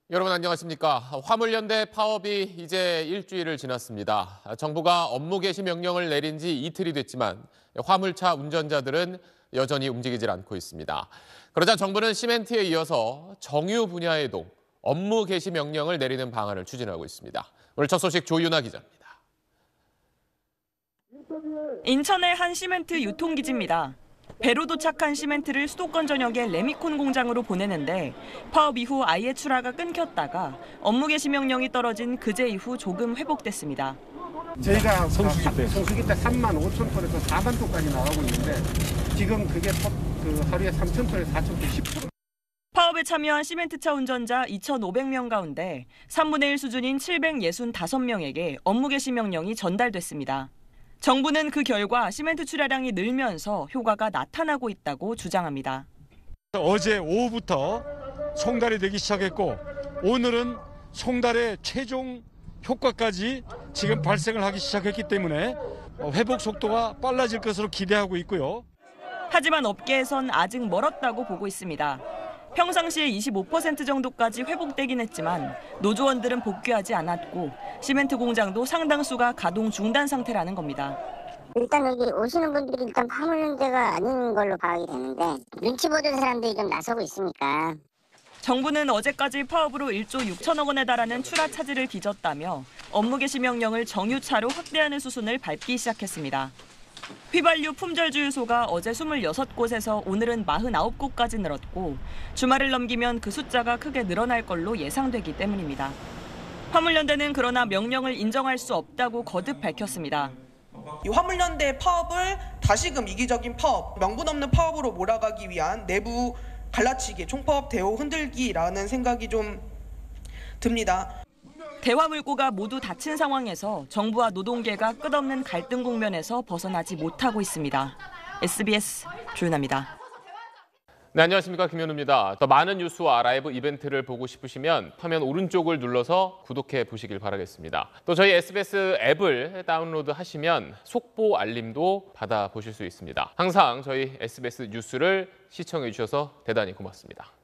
여러분 안녕하십니까. 화물연대 파업이 이제 일주일을 지났습니다. 정부가 업무 개시 명령을 내린 지 이틀이 됐지만 화물차 운전자들은 여전히 움직이질 않고 있습니다. 그러자 정부는 시멘트에 이어서 정유 분야에도 업무 개시 명령을 내리는 방안을 추진하고 있습니다. 오늘 첫 소식 조윤아 기자입니다. 인천의 한 시멘트 유통기지입니다. 배로 도착한 시멘트를 수도권 전역의 레미콘 공장으로 보내는데 파업 이후 아예 출하가 끊겼다가 업무 개시 명령이 떨어진 그제 이후 조금 회복됐습니다. 저희가 성수기 때 35,000톤에서 4만 톤까지 나가고 있는데 지금 그게 하루에 3,000톤에서 4,000톤 10%. 파업에 참여한 시멘트차 운전자 2,500명 가운데 3분의 1 수준인 765명에게 업무 개시 명령이 전달됐습니다. 정부는 그 결과 시멘트 출하량이 늘면서 효과가 나타나고 있다고 주장합니다. 어제 오후부터 송달이 되기 시작했고 오늘은 송달의 최종 효과까지 지금 발생을 하기 시작했기 때문에 회복 속도가 빨라질 것으로 기대하고 있고요. 하지만 업계에선 아직 멀었다고 보고 있습니다. 평상시에 25% 정도까지 회복되긴 했지만 노조원들은 복귀하지 않았고 시멘트 공장도 상당수가 가동 중단 상태라는 겁니다. 일단 여기 오시는 분들이 일단 화물연대가 아닌 걸로 파악이 되는데 눈치 보던 사람들이 좀 나서고 있으니까. 정부는 어제까지 파업으로 1조 6천억 원에 달하는 출하 차질을 빚었다며 업무 개시 명령을 정유차로 확대하는 수순을 밟기 시작했습니다. 휘발유 품절 주유소가 어제 26곳에서 오늘은 49곳까지 늘었고 주말을 넘기면 그 숫자가 크게 늘어날 걸로 예상되기 때문입니다. 화물연대는 그러나 명령을 인정할 수 없다고 거듭 밝혔습니다. 이 화물연대 파업을 다시금 이기적인 파업, 명분 없는 파업으로 몰아가기 위한 내부 갈라치기, 총파업 대호 흔들기라는 생각이 좀 듭니다. 대화물고가 모두 닫힌 상황에서 정부와 노동계가 끝없는 갈등 국면에서 벗어나지 못하고 있습니다. SBS 조윤아입니다. 네, 안녕하십니까. 김현우입니다. 더 많은 뉴스와 라이브 이벤트를 보고 싶으시면 화면 오른쪽을 눌러서 구독해 보시길 바라겠습니다. 또 저희 SBS 앱을 다운로드하시면 속보 알림도 받아보실 수 있습니다. 항상 저희 SBS 뉴스를 시청해 주셔서 대단히 고맙습니다.